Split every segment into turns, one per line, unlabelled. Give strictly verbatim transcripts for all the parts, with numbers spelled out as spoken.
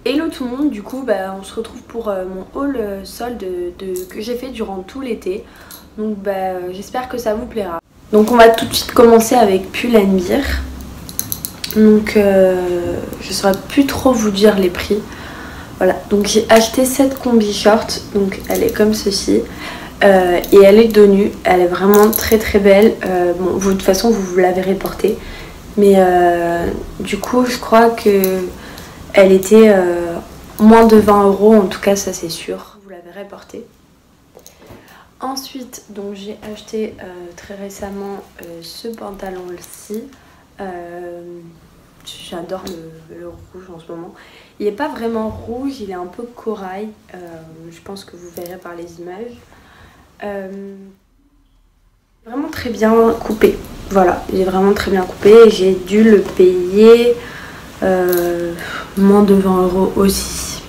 Hello tout le monde, du coup bah, on se retrouve pour euh, mon haul euh, solde de, de, que j'ai fait durant tout l'été. Donc bah, euh, j'espère que ça vous plaira. Donc on va tout de suite commencer avec Pull&Bear. Donc euh, je ne saurais plus trop vous dire les prix. Voilà, donc j'ai acheté cette combi short, donc elle est comme ceci. Euh, et elle est dos nu, elle est vraiment très très belle. Euh, bon, vous, de toute façon vous, vous la verrez porter. Mais euh, du coup je crois que elle était euh, moins de vingt euros, en tout cas ça c'est sûr, vous la verrez porter. Ensuite, donc j'ai acheté euh, très récemment euh, ce pantalon-ci. Euh, J'adore le, le rouge en ce moment. Il n'est pas vraiment rouge, il est un peu corail. Euh, je pense que vous verrez par les images. Euh, vraiment très bien coupé. Voilà, il est vraiment très bien coupé. J'ai dû le payer euh, moins de vingt euros aussi.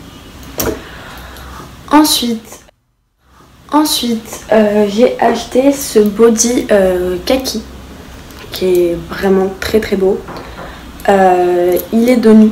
Ensuite, ensuite euh, j'ai acheté ce body euh, kaki qui est vraiment très très beau. Euh, il est dos nu.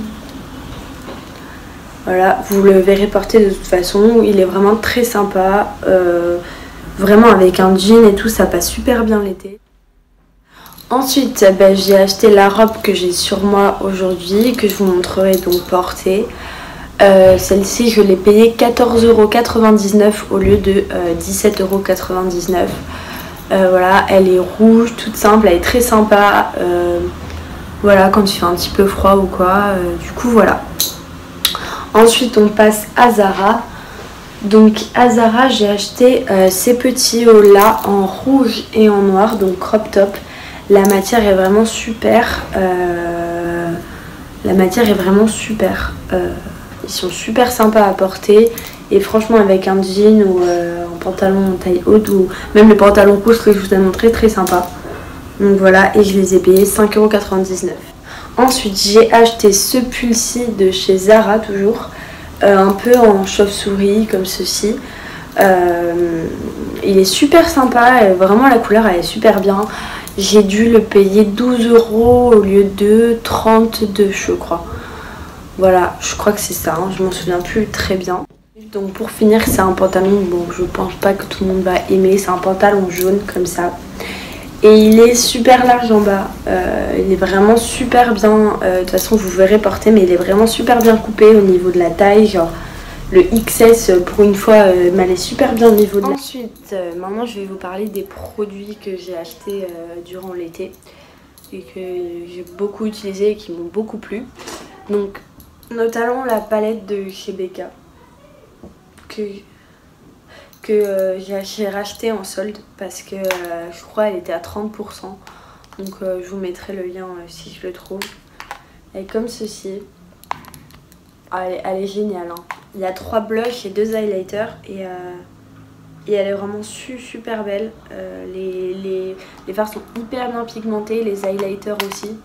Voilà, vous le verrez porter de toute façon. Il est vraiment très sympa. Euh, vraiment avec un jean et tout, ça passe super bien l'été. Ensuite, ben, j'ai acheté la robe que j'ai sur moi aujourd'hui, que je vous montrerai donc portée. Euh, Celle-ci, je l'ai payée quatorze euros quatre-vingt-dix-neuf au lieu de euh, dix-sept euros quatre-vingt-dix-neuf. Euh, voilà, elle est rouge, toute simple, elle est très sympa. Euh, voilà, quand il fait un petit peu froid ou quoi. Euh, du coup, voilà. Ensuite, on passe à Zara. Donc, à Zara, j'ai acheté euh, ces petits hauts là en rouge et en noir, donc crop top. La matière est vraiment super. Euh, la matière est vraiment super. Euh, ils sont super sympas à porter. Et franchement, avec un jean ou euh, un pantalon en taille haute ou même le pantalon rouge que je vous ai montré, très sympa. Donc voilà, et je les ai payés cinq euros quatre-vingt-dix-neuf. Ensuite, j'ai acheté ce pull-ci de chez Zara, toujours. Euh, un peu en chauve-souris, comme ceci. Euh, il est super sympa, vraiment la couleur elle est super bien. J'ai dû le payer douze euros au lieu de trente-deux, je crois. Voilà, je crois que c'est ça, hein, je m'en souviens plus très bien. Donc pour finir, c'est un pantalon, bon je pense pas que tout le monde va aimer, c'est un pantalon jaune comme ça. Et il est super large en bas, euh, il est vraiment super bien, euh, de toute façon vous verrez porter, mais il est vraiment super bien coupé au niveau de la taille, genre le X S pour une fois euh, m'allait super bien au niveau de la... Ensuite, euh, maintenant je vais vous parler des produits que j'ai achetés euh, durant l'été et que j'ai beaucoup utilisé et qui m'ont beaucoup plu. Donc notamment la palette de chez Becca que... que euh, j'ai racheté en solde parce que euh, je crois elle était à trente pour cent. Donc euh, je vous mettrai le lien euh, si je le trouve. Elle est comme ceci. Ah, elle, est, elle est géniale. Hein. Il y a trois blushs et deux highlighters et, euh, et elle est vraiment su, super belle. Euh, les, les, les fards sont hyper bien pigmentés, les highlighters aussi.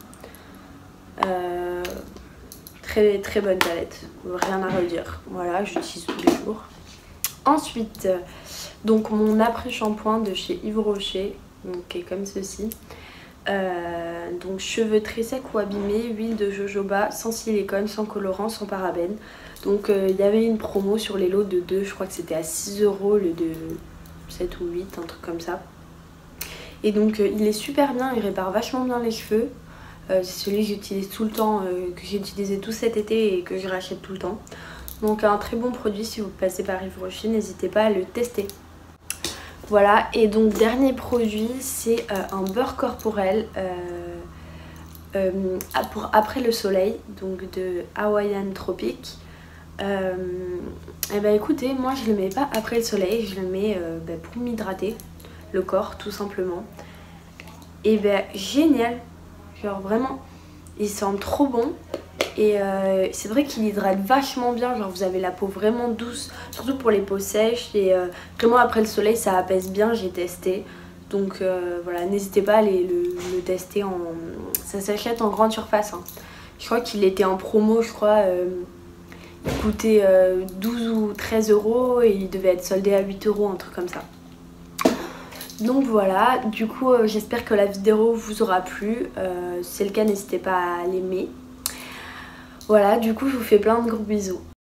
Euh, très très bonne palette, rien à redire. Voilà, j'utilise tous les jours. Ensuite, donc mon après-shampoing de chez Yves Rocher, donc qui est comme ceci. Euh, donc cheveux très secs ou abîmés, huile de jojoba, sans silicone, sans colorant, sans parabènes. Donc il euh, y avait une promo sur les lots de deux, je crois que c'était à six euros le de sept ou huit, un truc comme ça. Et donc euh, il est super bien, il répare vachement bien les cheveux. Euh, c'est celui que j'utilise tout le temps, euh, que j'ai utilisé tout cet été et que je rachète tout le temps. Donc un très bon produit, si vous passez par Yves Rocher, n'hésitez pas à le tester. Voilà, et donc dernier produit, c'est euh, un beurre corporel euh, euh, pour après le soleil, donc de Hawaiian Tropic. Euh, et bah écoutez, moi je le mets pas après le soleil, je le mets euh, bah, pour m'hydrater le corps tout simplement. Et bah génial, genre vraiment, il sent trop bon. Et euh, c'est vrai qu'il hydrate vachement bien, genre vous avez la peau vraiment douce, surtout pour les peaux sèches. Et euh, vraiment après le soleil ça apaise bien, j'ai testé. Donc euh, voilà, n'hésitez pas à aller le, le tester, en... ça s'achète en grande surface. Hein. Je crois qu'il était en promo, je crois, euh, il coûtait euh, douze ou treize euros et il devait être soldé à huit euros, un truc comme ça. Donc voilà, du coup euh, j'espère que la vidéo vous aura plu, euh, si c'est le cas n'hésitez pas à l'aimer. Voilà, du coup je vous fais plein de gros bisous.